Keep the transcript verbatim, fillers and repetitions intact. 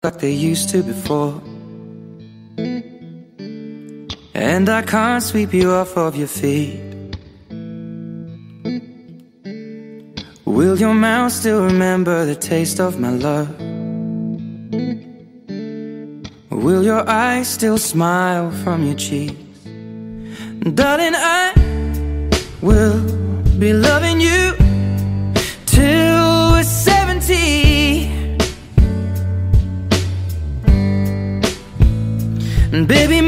like they used to before. And I can't sweep you off of your feet. Will your mouth still remember the taste of my love? Will your eyes still smile from your cheeks? Darling, I will be loving you till we're seventy. And baby,